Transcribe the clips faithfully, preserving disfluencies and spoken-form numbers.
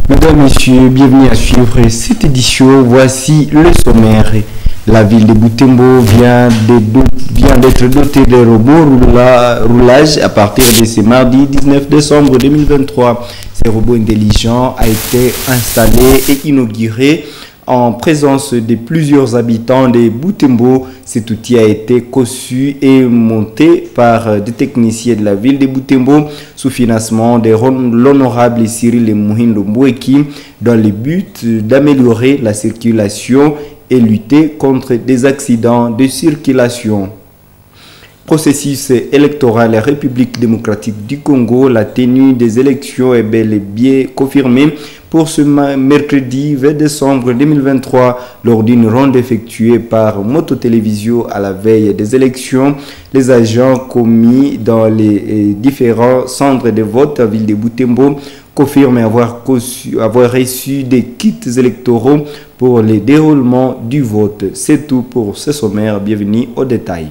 Mesdames, Messieurs, bienvenue à suivre cette édition. Voici le sommaire. La ville de Butembo vient d'être dotée de robots roulage à partir de ce mardi dix-neuf décembre deux mille vingt-trois. Ces robots intelligents ont été installés et inaugurés en présence de plusieurs habitants de Butembo. Cet outil a été conçu et monté par des techniciens de la ville de Butembo sous financement de l'honorable Cyril Muhindo Mboueki dans le but d'améliorer la circulation et lutter contre des accidents de circulation. Processus électoral et République démocratique du Congo, la tenue des élections est bel et bien confirmée pour ce mercredi vingt décembre deux mille vingt-trois lors d'une ronde effectuée par Moto Télévision à la veille des élections. Les agents commis dans les différents centres de vote à ville de Butembo confirment avoir, conçu, avoir reçu des kits électoraux pour le déroulement du vote. C'est tout pour ce sommaire. Bienvenue au détail.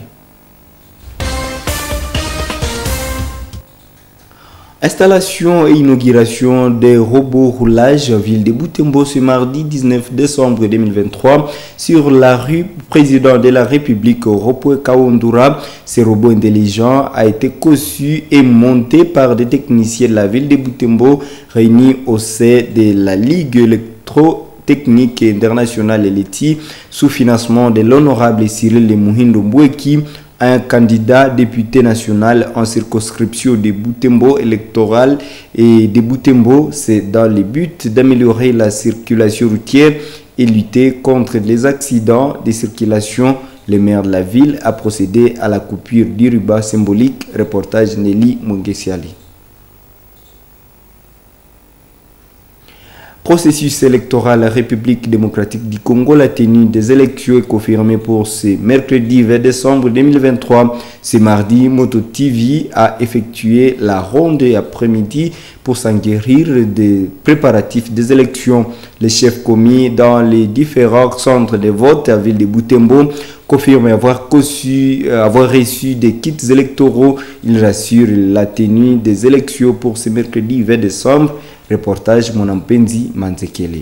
Installation et inauguration des robots roulage à ville de Butembo ce mardi dix-neuf décembre deux mille vingt-trois sur la rue Président de la République Ropoe Kaundura. Ces robots intelligents ont été conçus et montés par des techniciens de la ville de Butembo réunis au sein de la Ligue électro-technique internationale L E T I sous financement de l'honorable Cyril Muhindo Mboueki, un candidat député national en circonscription de Butembo électorale et de Butembo. C'est dans le but d'améliorer la circulation routière et lutter contre les accidents de circulation. Le maire de la ville a procédé à la coupure du ruban symbolique. Reportage Nelly Mungesiali. Processus électoral à la République démocratique du Congo, la tenue des élections est confirmée pour ce mercredi vingt décembre deux mille vingt-trois. Ce mardi, Moto T V a effectué la ronde après-midi pour s'enquérir des préparatifs des élections. Les chefs commis dans les différents centres de vote à ville de Butembo confirment avoir, conçu, avoir reçu des kits électoraux. Ils rassurent la tenue des élections pour ce mercredi vingt décembre. Reportage Monampenzi Manzekele.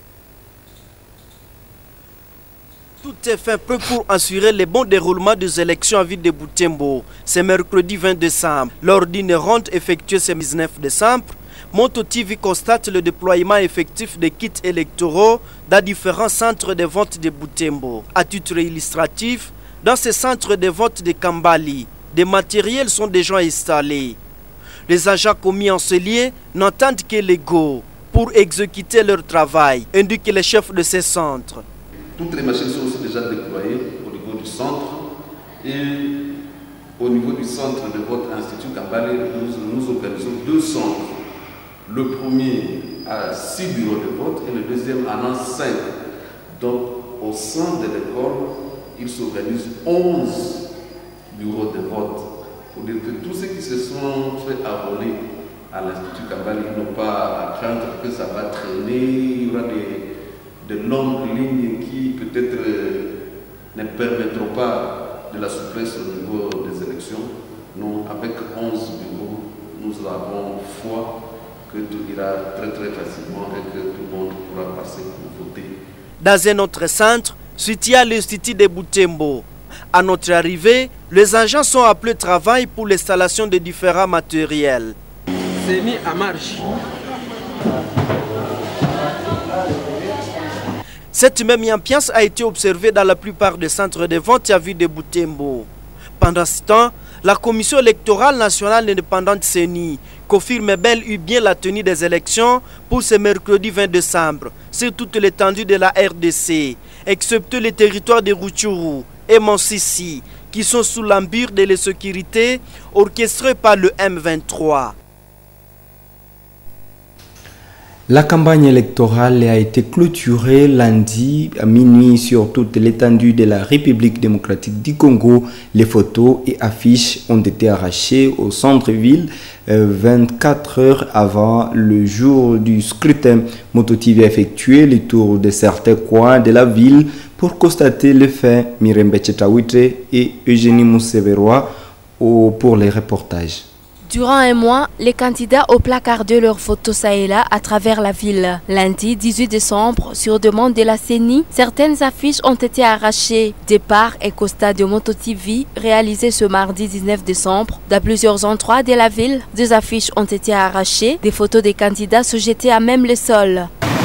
Tout est fait pour assurer le bon déroulement des élections à ville de Butembo. C'est mercredi vingt décembre. Lors d'une ronde effectuée ce dix-neuf décembre, Moto T V constate le déploiement effectif des kits électoraux dans différents centres de vote de Butembo. À titre illustratif, dans ces centres de vote de Kambali, des matériels sont déjà installés. Les agents commis en ce lieu n'entendent que l'ego pour exécuter leur travail, indique les chefs de ces centres. Toutes les machines sont aussi déjà déployées au niveau du centre et au niveau du centre de votre institut Kambali, nous, nous organisons deux centres. Le premier a six bureaux de vote et le deuxième en a cinq. Donc au sein de l'école, il s'organise onze bureaux de vote. Pour dire que tous ceux qui se sont fait enrôler à l'Institut Kambali n'ont pas à craindre que ça va traîner. Il y aura des, de longues lignes qui peut-être euh, ne permettront pas de la souplesse au niveau des élections. Nous, avec onze bureaux, nous avons foi que tout ira très très facilement et que tout le monde pourra passer pour voter. Dans un autre centre, situé à l'Institut de Butembo, à notre arrivée, les agents sont appelés au travail pour l'installation de différents matériels. C'est mis à marche. Cette même ambiance a été observée dans la plupart des centres de vote à ville de Butembo. Pendant ce temps, la Commission électorale nationale indépendante C E N I confirme bel et bien la tenue des élections pour ce mercredi vingt décembre sur toute l'étendue de la R D C, excepté les territoires de Rutshuru et Monsisi, qui sont sous l'embure de la sécurité orchestrée par le M vingt-trois. La campagne électorale a été clôturée lundi à minuit sur toute l'étendue de la République démocratique du Congo. Les photos et affiches ont été arrachées au centre-ville euh, vingt-quatre heures avant le jour du scrutin. Moto T V a effectué le tour de certains coins de la ville pour constater les faits. Mirembe Chetawitre et Eugénie Mousseverois pour les reportages. Durant un mois, les candidats ont placardé leurs photos ça et là à travers la ville. Lundi dix-huit décembre, sur demande de la C E N I, certaines affiches ont été arrachées. Départ et constat de Moto T V réalisé ce mardi dix-neuf décembre. Dans plusieurs endroits de la ville, des affiches ont été arrachées. Des photos des candidats sont jetées à même le sol.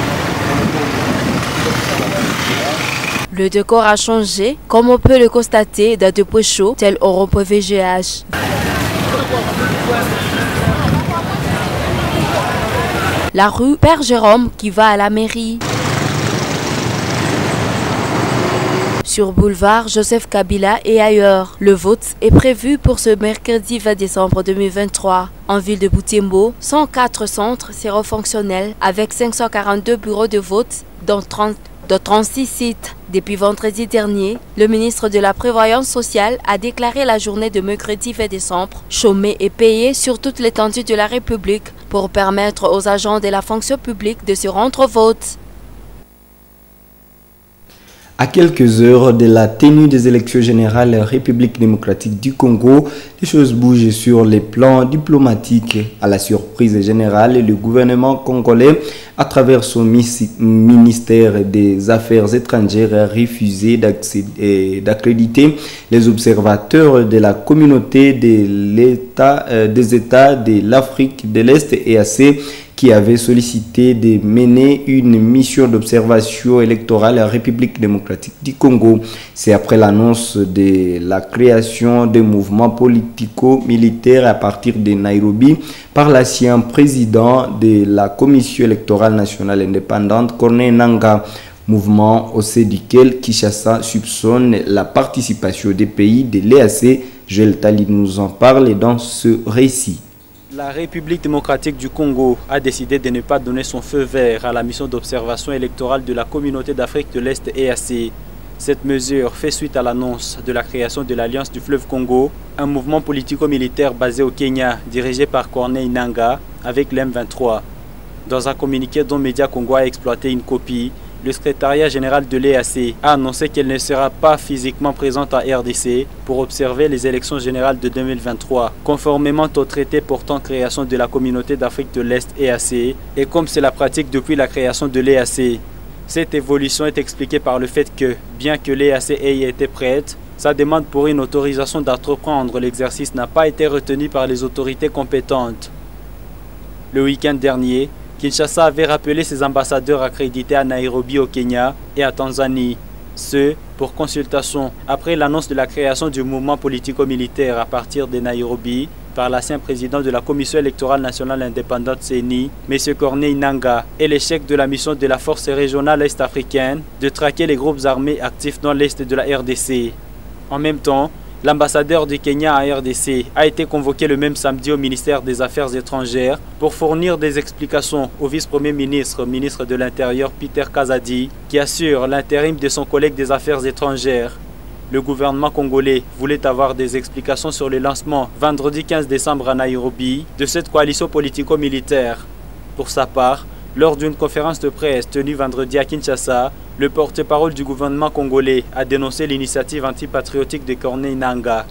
Le décor a changé, comme on peut le constater dans des points chauds tels au rond-point V G H. La rue Père Jérôme qui va à la mairie. Sur boulevard Joseph Kabila et ailleurs, le vote est prévu pour ce mercredi vingt décembre deux mille vingt-trois. En ville de Butembo, cent quatre centres seront fonctionnels avec cinq cent quarante-deux bureaux de vote dans trente de trente-six sites. Depuis vendredi dernier, le ministre de la Prévoyance sociale a déclaré la journée de mercredi vingt décembre chômée et payée sur toute l'étendue de la République pour permettre aux agents de la fonction publique de se rendre au vote. À quelques heures de la tenue des élections générales République démocratique du Congo, les choses bougent sur les plans diplomatiques. À la surprise générale, le gouvernement congolais, à travers son ministère des Affaires étrangères, a refusé d'accréditer les observateurs de la communauté de l'État, euh, des États de l'Afrique de l'Est E A C qui avait sollicité de mener une mission d'observation électorale à la République démocratique du Congo. C'est après l'annonce de la création des mouvements politico-militaires à partir de Nairobi par l'ancien président de la Commission électorale nationale indépendante, Corneille Nangaa, mouvement au sein duquel Kinshasa soupçonne la participation des pays de l'E A C. Joël Tali nous en parle dans ce récit. La République démocratique du Congo a décidé de ne pas donner son feu vert à la mission d'observation électorale de la communauté d'Afrique de l'Est E A C. Cette mesure fait suite à l'annonce de la création de l'Alliance du fleuve Congo, un mouvement politico-militaire basé au Kenya dirigé par Corneille Nangaa avec l'M vingt-trois. Dans un communiqué dont Média Congo a exploité une copie, le secrétariat général de l'E A C a annoncé qu'elle ne sera pas physiquement présente à R D C pour observer les élections générales de deux mille vingt-trois, conformément au traité portant création de la communauté d'Afrique de l'Est E A C, et comme c'est la pratique depuis la création de l'E A C. Cette évolution est expliquée par le fait que, bien que l'E A C ait été prête, sa demande pour une autorisation d'entreprendre l'exercice n'a pas été retenue par les autorités compétentes. Le week-end dernier, Kinshasa avait rappelé ses ambassadeurs accrédités à Nairobi au Kenya et à Tanzanie, ce pour consultation après l'annonce de la création du mouvement politico-militaire à partir de Nairobi par l'ancien président de la Commission électorale nationale indépendante C E N I, M. Corneille Nangaa, et l'échec de la mission de la force régionale est-africaine de traquer les groupes armés actifs dans l'est de la R D C. En même temps, l'ambassadeur du Kenya à R D C a été convoqué le même samedi au ministère des Affaires étrangères pour fournir des explications au vice-premier ministre, ministre de l'Intérieur Peter Kazadi, qui assure l'intérim de son collègue des Affaires étrangères. Le gouvernement congolais voulait avoir des explications sur le lancement vendredi quinze décembre à Nairobi de cette coalition politico-militaire. Pour sa part, lors d'une conférence de presse tenue vendredi à Kinshasa, le porte-parole du gouvernement congolais a dénoncé l'initiative antipatriotique de Corneille Nangaa.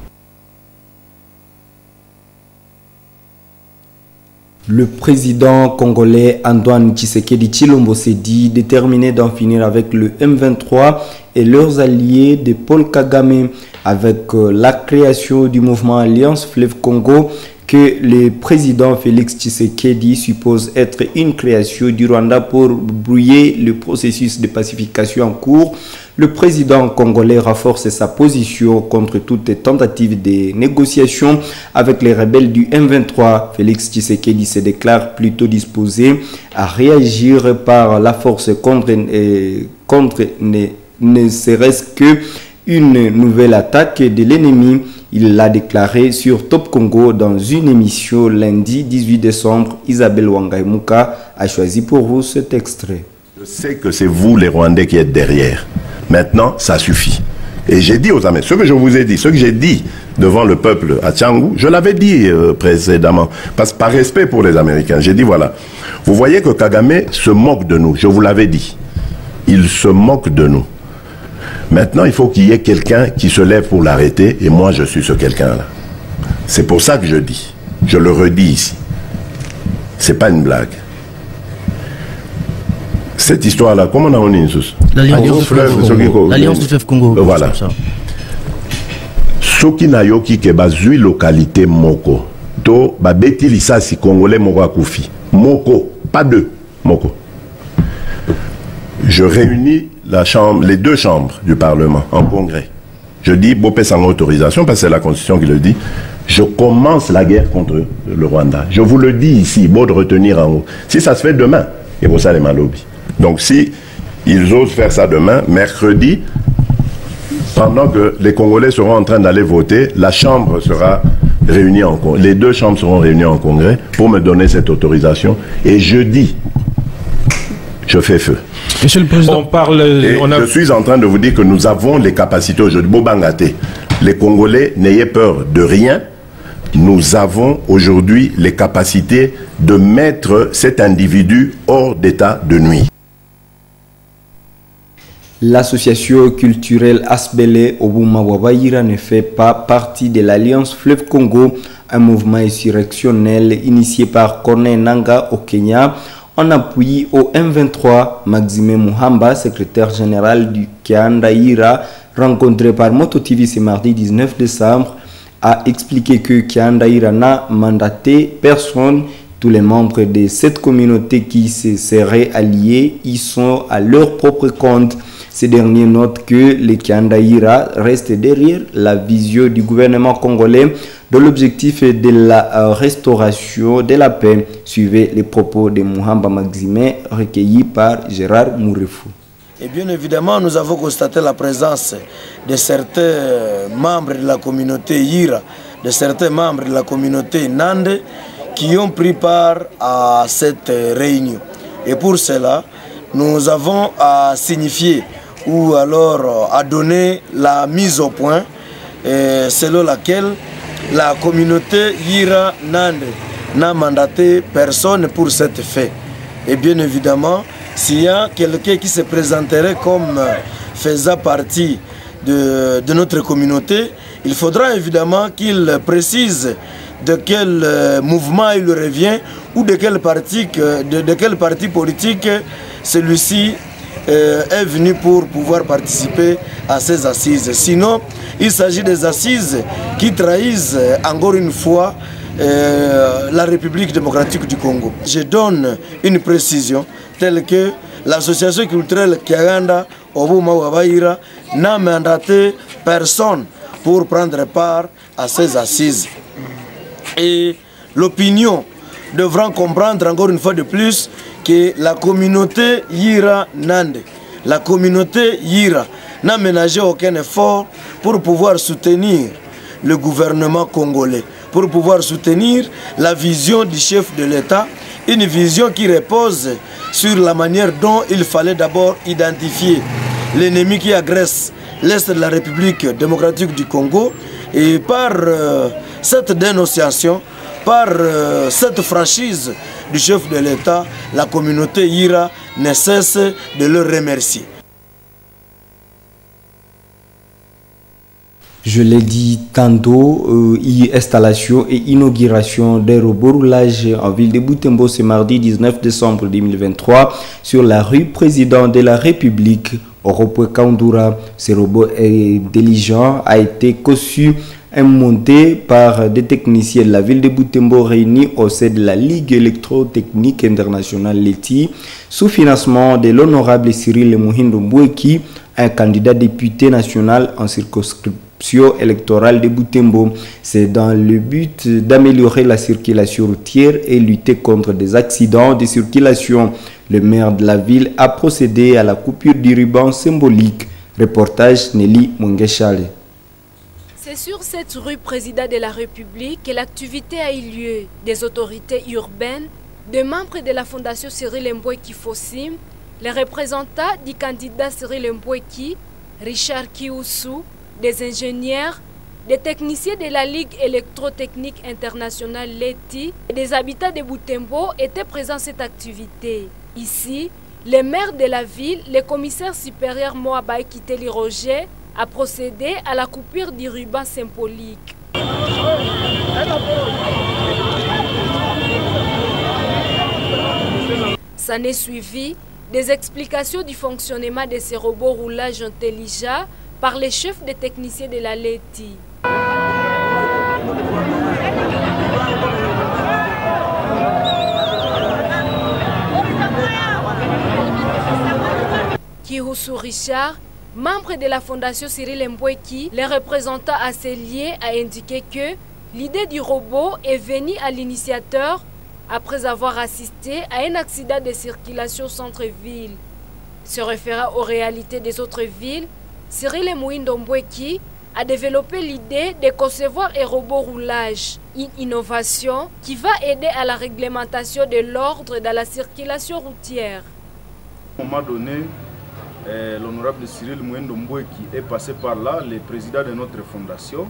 Le président congolais Antoine Tshisekedi Tshilombo s'est dit déterminé d'en finir avec le M vingt-trois et leurs alliés de Paul Kagame avec la création du mouvement Alliance Fleuve Congo que le président Félix Tshisekedi suppose être une création du Rwanda pour brouiller le processus de pacification en cours. Le président congolais renforce sa position contre toute tentative de négociation avec les rebelles du M vingt-trois. Félix Tshisekedi se déclare plutôt disposé à réagir par la force contre, euh, contre ne, ne serait-ce que une nouvelle attaque de l'ennemi. Il l'a déclaré sur Top Congo dans une émission lundi dix-huit décembre. Isabelle Wangaimuka a choisi pour vous cet extrait. Je sais que c'est vous les Rwandais qui êtes derrière. Maintenant, ça suffit. Et j'ai dit aux Américains, ce que je vous ai dit, ce que j'ai dit devant le peuple à Tchangou, je l'avais dit euh, précédemment, parce par respect pour les Américains, j'ai dit voilà, vous voyez que Kagame se moque de nous, je vous l'avais dit. Il se moque de nous. Maintenant, il faut qu'il y ait quelqu'un qui se lève pour l'arrêter, et moi, je suis ce quelqu'un-là. C'est pour ça que je dis, Je le redis ici. C'est pas une blague. Cette histoire-là, comment on a dit l'Alliance du fleuve Congo. L'Alliance du fleuve Congo. Voilà. Ce qui n'a pas qui est localité Moko. To ba beti lisasi congolais moko akufi. Moko, pas deux. Moko. Je réunis la chambre, les deux chambres du Parlement en congrès. Je dis, Bopé sans autorisation, parce que c'est la Constitution qui le dit, je commence la guerre contre le Rwanda. Je vous le dis ici, beau de retenir en haut. Si ça se fait demain, et pour ça les malobis. Donc si ils osent faire ça demain, mercredi, pendant que les Congolais seront en train d'aller voter, la Chambre sera réunie en congrès. Les deux chambres seront réunies en congrès pour me donner cette autorisation. Et jeudi, je fais feu. Monsieur le Président, on parle... Et on a... je suis en train de vous dire que nous avons les capacités aujourd'hui. Bobangate, les Congolais, n'ayez peur de rien. Nous avons aujourd'hui les capacités de mettre cet individu hors d'état de nuit. L'association culturelle Asbele Obuma Wabaïra ne fait pas partie de l'Alliance Fleuve Congo, un mouvement insurrectionnel initié par Corneille Nangaa au Kenya, en appui au M vingt-trois. Maxime Muhamba, secrétaire général du Kiandaïra, rencontré par Moto T V ce mardi dix-neuf décembre, a expliqué que Kiandaïra n'a mandaté personne. Tous les membres de cette communauté qui se seraient alliés y sont à leur propre compte. Ces derniers notent que les Kiandaïra restent derrière la vision du gouvernement congolais dont l'objectif est de la restauration de la paix. Suivez les propos de Muhamba Maxime recueillis par Gérard Mourefou. Et bien évidemment, nous avons constaté la présence de certains membres de la communauté Ira, de certains membres de la communauté Nande qui ont pris part à cette réunion. Et pour cela, nous avons à signifier ou alors à donner la mise au point euh, selon laquelle la communauté Ira Nande n'a mandaté personne pour cet fait. Et bien évidemment, s'il y a quelqu'un qui se présenterait comme faisant partie de, de notre communauté, il faudra évidemment qu'il précise de quel euh, mouvement il revient ou de quel parti, de, de quel parti politique celui-ci euh, est venu pour pouvoir participer à ces assises. Sinon, il s'agit des assises qui trahissent encore une fois euh, la République démocratique du Congo. Je donne une précision telle que l'association culturelle Kiaganda Obuma Wabaïra n'a mandaté personne pour prendre part à ces assises. Et l'opinion devra comprendre encore une fois de plus que la communauté Ira Nande, la communauté Ira n'a ménagé aucun effort pour pouvoir soutenir le gouvernement congolais, pour pouvoir soutenir la vision du chef de l'État, une vision qui repose sur la manière dont il fallait d'abord identifier l'ennemi qui agresse l'Est de la République démocratique du Congo. Et par euh, cette dénonciation, par euh, cette franchise du chef de l'État, la communauté Ira ne cesse de le remercier. Je l'ai dit tantôt, euh, installation et inauguration des robots roulage en ville de Butembo ce mardi dix-neuf décembre deux mille vingt-trois sur la rue Président de la République au rond-point Kandoura. Ce robot intelligent a été conçu et monté par des techniciens de la ville de Butembo réunis au sein de la Ligue électrotechnique internationale L E T I sous financement de l'honorable Cyril Muhindo Mboueki, un candidat député national en circonscription électorale de Butembo. C'est dans le but d'améliorer la circulation routière et lutter contre des accidents de circulation. Le maire de la ville a procédé à la coupure du ruban symbolique. Reportage Nelly Mungeshale. C'est sur cette rue Président de la République que l'activité a eu lieu. Des autorités urbaines, des membres de la Fondation Cyril Mboueki Fossim, les représentants du candidat Cyril Mboueki, Richard Kioussou, des ingénieurs, des techniciens de la Ligue électrotechnique internationale L E T I et des habitants de Butembo étaient présents à cette activité. Ici, le maire de la ville, le commissaire supérieur Moabaï Kiteli Roger, a procédé à la coupure du ruban symbolique. Ça n'est suivi des explications du fonctionnement de ces robots roulage intelligents par les chefs des techniciens de la Leti. Kihusu Richard, membre de la fondation Cyril Mbweki, les représentants assez liés, a indiqué que l'idée du robot est venue à l'initiateur après avoir assisté à un accident de circulation centre-ville. Se référant aux réalités des autres villes, Cyril Mbweki a développé l'idée de concevoir un robot roulage, une innovation qui va aider à la réglementation de l'ordre dans la circulation routière. À un moment donné, Eh, l'honorable Cyril Mbweki est passé par là, le président de notre fondation,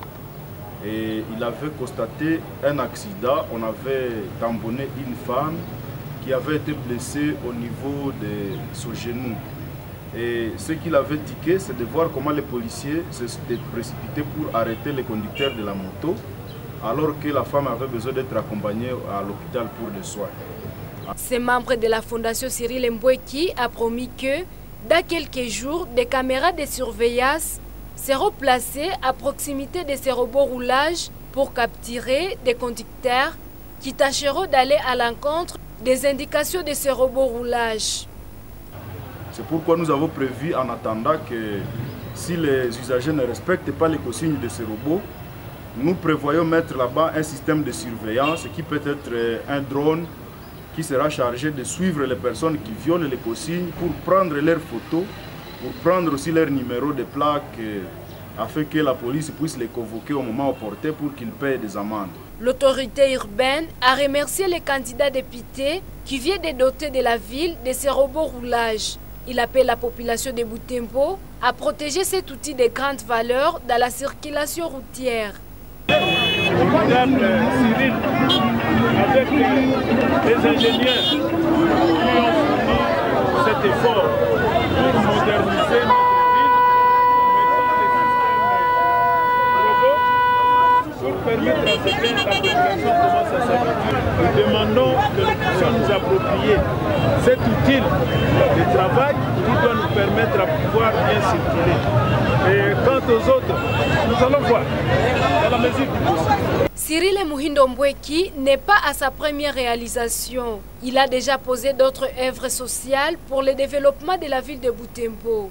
et il avait constaté un accident. On avait tamponné une femme qui avait été blessée au niveau de son genou. Et ce qu'il avait tiqué, c'est de voir comment les policiers se sont précipités pour arrêter les conducteurs de la moto, alors que la femme avait besoin d'être accompagnée à l'hôpital pour les soins. Ce membre de la fondation Cyril Mbweki a promis que dans quelques jours, des caméras de surveillance seront placées à proximité de ces robots roulage pour capturer des conducteurs qui tâcheront d'aller à l'encontre des indications de ces robots roulage. C'est pourquoi nous avons prévu, en attendant que si les usagers ne respectent pas les consignes de ces robots, nous prévoyons mettre là-bas un système de surveillance qui peut être un drone qui sera chargé de suivre les personnes qui violent les consignes pour prendre leurs photos, pour prendre aussi leur numéro de plaque, afin que la police puisse les convoquer au moment opportun pour qu'ils paient des amendes. L'autorité urbaine a remercié les candidats députés qui viennent de doter de la ville de ces robots roulage. Il appelle la population de Butembo à protéger cet outil de grande valeur dans la circulation routière. Madame Cyril, avec les ingénieurs qui ont fourni cet effort pour moderniser notre ville, pour permettre à ce que la population commence à s'habituer. Nous demandons que nous puissions nous approprier cet outil de travail qui doit nous permettre à pouvoir bien circuler. Et quant aux autres, nous allons voir dans la mesure du possible. Cyril Mbweki n'est pas à sa première réalisation. Il a déjà posé d'autres œuvres sociales pour le développement de la ville de Butembo.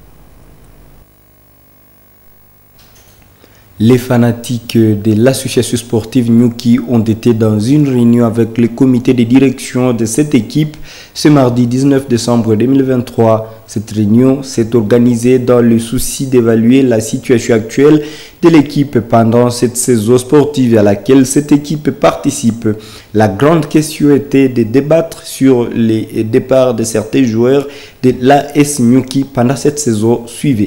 Les fanatiques de l'association sportive Nyuki ont été dans une réunion avec le comité de direction de cette équipe ce mardi dix-neuf décembre deux mille vingt-trois. Cette réunion s'est organisée dans le souci d'évaluer la situation actuelle de l'équipe pendant cette saison sportive à laquelle cette équipe participe. La grande question était de débattre sur les départs de certains joueurs de l'A S Nyuki pendant cette saison suivie.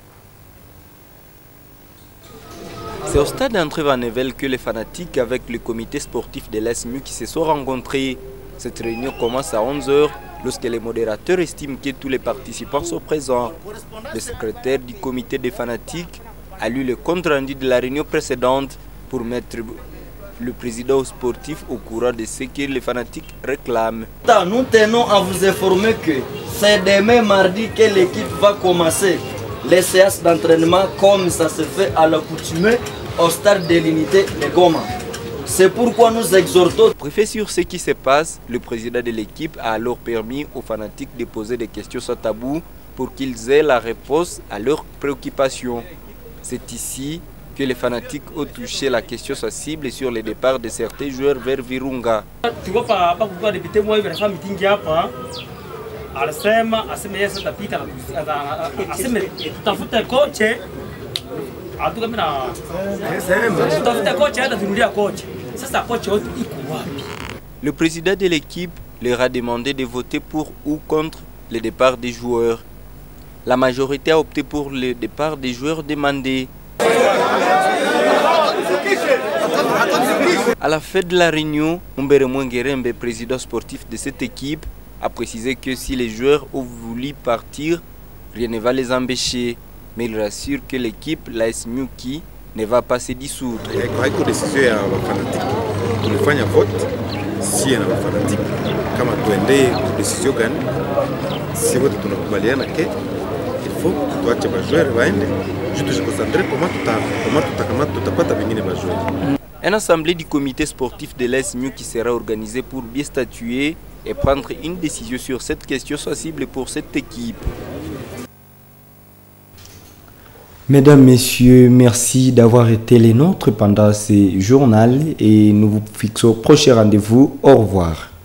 C'est au stade d'Entré-Vanevel que les fanatiques avec le comité sportif de l'A S Nyuki se sont rencontrés. Cette réunion commence à onze heures lorsque les modérateurs estiment que tous les participants sont présents. Le secrétaire du comité des fanatiques a lu le compte rendu de la réunion précédente pour mettre le président sportif au courant de ce que les fanatiques réclament. Nous tenons à vous informer que c'est demain mardi que l'équipe va commencer les séances d'entraînement comme ça se fait à l'accoutumée au stade de l'unité de Goma. C'est pourquoi nous exhortons. Préfet sur ce qui se passe, le président de l'équipe a alors permis aux fanatiques de poser des questions sans tabou pour qu'ils aient la réponse à leurs préoccupations. C'est ici que les fanatiques ont touché la question sensible sur le départ de certains joueurs vers Virunga. Alisema aseme yeye atapita aseme tutafuta kocha atuka mimi na tutafuta kocha hata tunulia kocha. Sasa kocha wote iko wapi? Le président de l'équipe leur a demandé de voter pour ou contre le départ des joueurs. La majorité a opté pour le départ des joueurs demandés. À la fin de la réunion, Mumbere Mwengerembe, président sportif de cette équipe, a précisé que si les joueurs ont voulu partir, rien ne va les empêcher. Mais il rassure que l'équipe, l'A S Nyuki, ne va pas se dissoudre. Haiko décision ya fanatiki. Tulifanya vote sie na mafanatiki kama tuende decision gani, si wote tunakubaliana ke il faut tuache bajoueur waende juu tujikonsentre comment tuta comment tutakamata tutapata vingine bajoueur. Une assemblée du comité sportif de l'E S M U qui sera organisée pour bien statuer et prendre une décision sur cette question sensible pour cette équipe. Mesdames, Messieurs, merci d'avoir été les nôtres pendant ce journal et nous vous fixons au prochain rendez-vous. Au revoir.